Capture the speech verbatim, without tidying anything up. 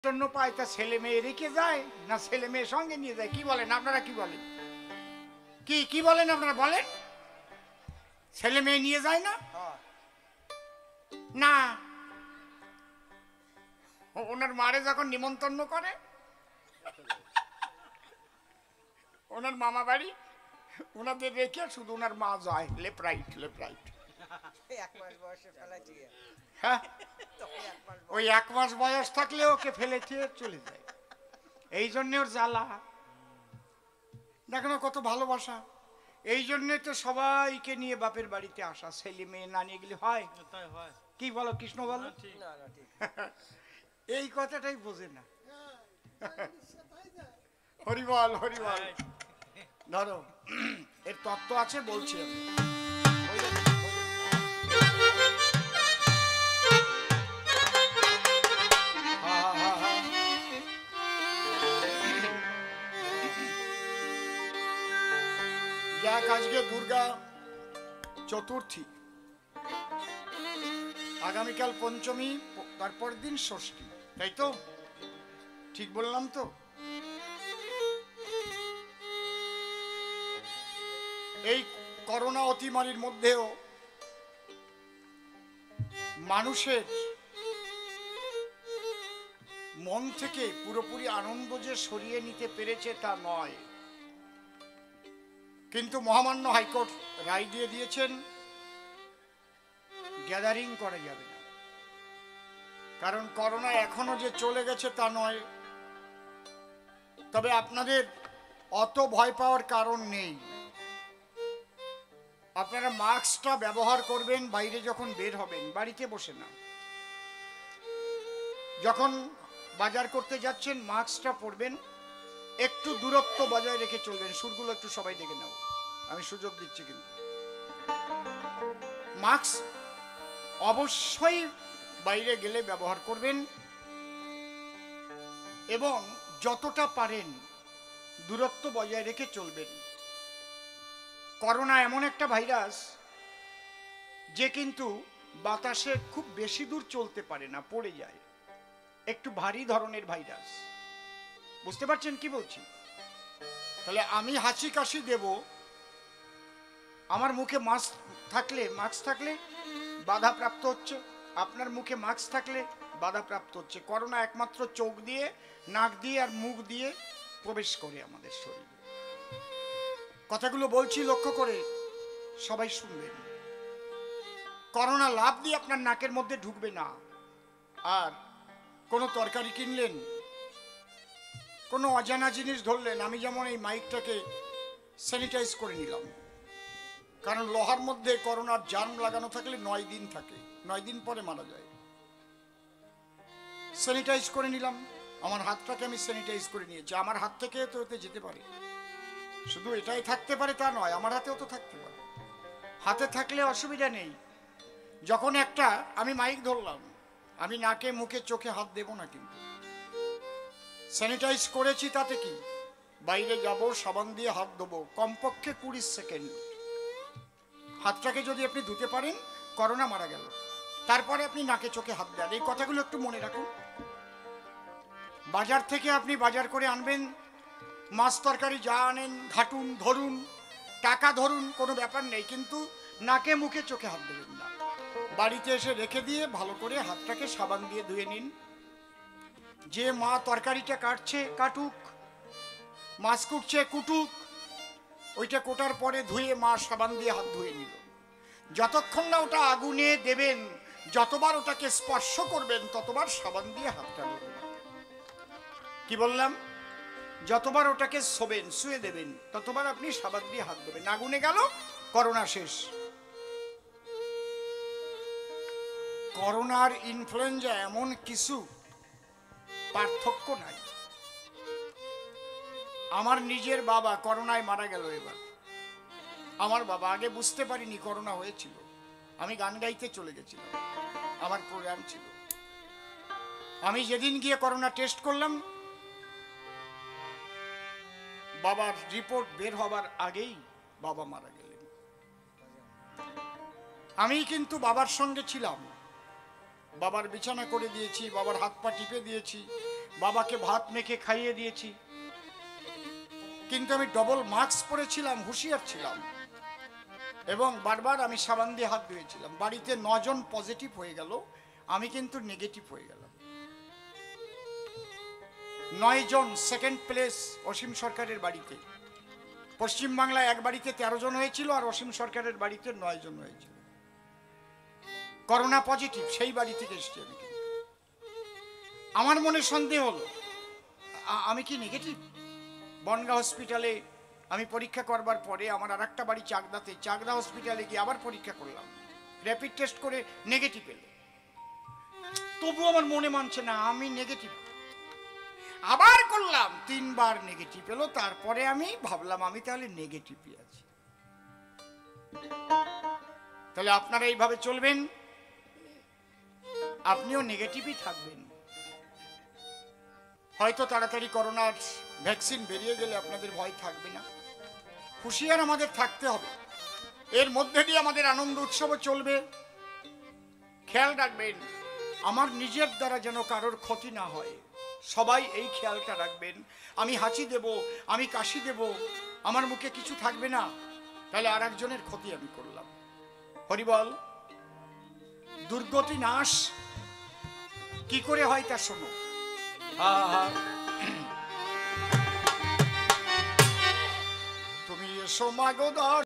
জন্য পায় তা ছেলে মেয়ে রেখে যায় না ছেলে মেয়ের সঙ্গে নিয়ে যায়? কি বলেন আপনারা? কি বলেন? কি কি বলেন আপনারা? বলেন, ছেলে মেয়ে নিয়ে যায় না? না, ওনার মারে যখন নিমন্ত্রণ করে ওনার মামা বাড়ি, ওনাদের রেখে শুধু ওনার মা যায় লেফট রাইট লেফট রাইট। হ্যাঁ, ওই এক মাস বয়স থাকলে ওকে ফেলে দিয়ে চলে যায়। এই জন্য ওর জ্বালা। দেখো না কত ভালোবাসা। এই জন্যে তো সবাইকে নিয়ে বাপের বাড়িতে আসা। ছেলে মেয়ে না নিয়ে গেলে হয়? কি বলো কৃষ্ণ, বলো? এই কথাটাই বোঝে না। হরিবল হরিবল। ধরো, এর তত্ত্ব আছে, বলছি আমি। যাক, আজকে দুর্গা চতুর্থী, আগামীকাল পঞ্চমী, তারপর দিন ষষ্ঠী, তাই তো? ঠিক বললাম তো? এই করোনা অতিমারির মধ্যেও মানুষের মন থেকে পুরোপুরি আনন্দ যে সরিয়ে নিতে পেরেছে তা নয়, কিন্তু মহামান্য হাইকোর্ট রায় দিয়ে দিয়েছেন গ্যাদারিং করা যাবে না। কারণ করোনা এখনো যে চলে গেছে তা নয়, তবে আপনাদের অত ভয় পাওয়ার কারণ নেই। আপনারা মাস্কটা ব্যবহার করবেন বাইরে যখন বের হবেন, বাড়িতে বসে না। যখন বাজার করতে যাচ্ছেন মাস্কটা পরবেন, একটু দূরত্ব বজায় রেখে চলবেন। সুরগুলো একটু সবাই দেখে নাও, আমি সুযোগ দিচ্ছি। কিন্তু মাস্ক অবশ্যই বাইরে গেলে ব্যবহার করবেন এবং যতটা পারেন দূরত্ব বজায় রেখে চলবেন। করোনা এমন একটা ভাইরাস যে কিন্তু বাতাসে খুব বেশি দূর চলতে পারে না, পড়ে যায়। একটু ভারী ধরনের ভাইরাস, বুঝতে পারছেন কি বলছি? তাহলে আমি হাসি কাশি দেব, আমার মুখে মাস্ক থাকলে মাস্ক থাকলে বাধা প্রাপ্ত হচ্ছে, আপনার মুখে মাস্ক থাকলে বাধা প্রাপ্ত হচ্ছে। করোনা একমাত্র চোখ দিয়ে, নাক দিয়ে আর মুখ দিয়ে প্রবেশ করে আমাদের শরীরে। কথাগুলো বলছি লক্ষ্য করে সবাই শুনবেন। করোনা লাভ দিয়ে আপনার নাকের মধ্যে ঢুকবে না। আর কোনো তরকারি কিনলেন, কোনো অজানা জিনিস ধরলেন, আমি যেমন এই মাইকটাকে স্যানিটাইজ করে নিলাম, কারণ লোহার মধ্যে করোনার জার্ম লাগানো থাকলে নয় দিন থাকে, নয় দিন পরে মারা যায়। স্যানিটাইজ করে নিলাম, আমার হাতটাকে আমি স্যানিটাইজ করে নিয়েছি। আমার হাত থেকে তো ওতে যেতে পারে, শুধু এটাই থাকতে পারে তা নয়, আমার হাতেও তো থাকতে পারে। হাতে থাকলে অসুবিধা নেই। যখন একটা আমি মাইক ধরলাম, আমি নাকে মুখে চোখে হাত দেব না, কিন্তু স্যানিটাইজ করেছি, তাতে কি? বাইরে যাব, সাবান দিয়ে হাত ধোবো, কমপক্ষে কুড়ি সেকেন্ড। হাতটাকে যদি আপনি ধুতে পারেন, করোনা মারা গেল। তারপরে আপনি নাকে চোখে হাত দেন। এই কথাগুলো একটু মনে রাখুন। বাজার থেকে আপনি বাজার করে আনবেন, মাছ তরকারি যা আনেন ঘাটুন, ধরুন, টাকা ধরুন, কোনো ব্যাপার নেই, কিন্তু নাকে মুখে চোখে হাত দেবেন না। বাড়িতে এসে রেখে দিয়ে ভালো করে হাতটাকে সাবান দিয়ে ধুয়ে নিন। যে মা তরকারিটা কাটছে কাটুক, মাছ কুটছে কুটুক, ওইটা কোটার পরে ধুয়ে মা সাবান দিয়ে হাত ধুয়ে নিল। যতক্ষণ না ওটা আগুনে দেবেন, যতবার ওটাকে স্পর্শ করবেন ততবার সাবান দিয়ে হাতটা ধরবেন। কি বললাম? যতবার ওটাকে শোবেন, শুয়ে দেবেন, ততবার আপনি সাবান দিয়ে হাত দেবেন। আগুনে গেল, করোনা শেষ। করোনার ইনফ্লুয়েঞ্জা এমন কিছু পার্থক্য নাই। আমার নিজের বাবা করোনায় মারা গেল এবার। আমার বাবা, আগে বুঝতে পারিনি করোনা হয়েছিল, আমি গান গাইতে চলে গেছিলাম, আমার প্রোগ্রাম ছিল। আমি যেদিন গিয়ে করোনা টেস্ট করলাম, বাবার রিপোর্ট বের হবার আগেই বাবা মারা গেলেন। আমি কিন্তু বাবার সঙ্গে ছিলাম, বাবার বিছানা করে দিয়েছি, বাবার হাত পা টিপে দিয়েছি, বাবাকে ভাত মেখে খাইয়ে দিয়েছি, কিন্তু আমি ডবল মাস্ক পরেছিলাম, হুঁশিয়ার ছিলাম, এবং বারবার আমি সাবান দিয়ে হাত ধুয়েছিলাম। বাড়িতে নজন পজিটিভ হয়ে গেল, আমি কিন্তু নেগেটিভ হয়ে গেলাম। নয় জন, সেকেন্ড প্লেস অসীম সরকারের বাড়িতে। পশ্চিমবাংলায় এক বাড়িতে তেরো জন হয়েছিল, আর অসীম সরকারের বাড়িতে নয় জন হয়েছিল করোনা পজিটিভ। সেই বাড়ি থেকে এসেছি আমি। আমার মনে সন্দেহ হলো আমি কি নেগেটিভ। বনগাঁ হসপিটালে আমি পরীক্ষা করবার পরে আমার আর একটা বাড়ি চাকদাতে, চাকদা হসপিটালে গিয়ে আবার পরীক্ষা করলাম, র্যাপিড টেস্ট করে নেগেটিভ এলো। তবু আমার মনে মানছে না আমি নেগেটিভ। আবার করলাম, তিনবার নেগেটিভ এলো। তারপরে আমি ভাবলাম আমি তাহলে নেগেটিভই আছি। তাহলে আপনারা এইভাবে চলবেন, আপনিও নেগেটিভই থাকবেন। হয়তো তাড়াতাড়ি করোনার ভ্যাকসিন বেরিয়ে গেলে আপনাদের ভয় থাকবে না। হুঁশিয়ার আমাদের থাকতে হবে। এর মধ্যে দিয়ে আমাদের আনন্দ উৎসবও চলবে। খেয়াল রাখবেন আমার নিজের দ্বারা যেন কারোর ক্ষতি না হয়, সবাই এই খেয়ালটা রাখবেন। আমি হাঁচি দেব, আমি কাশি দেব, আমার মুখে কিছু থাকবে না, তাহলে আর একজনের ক্ষতি আমি করলাম। হরিবল। দুর্গতি নাশ কি করে হয় তা শোনো। তুমি এসো মাগো দাস।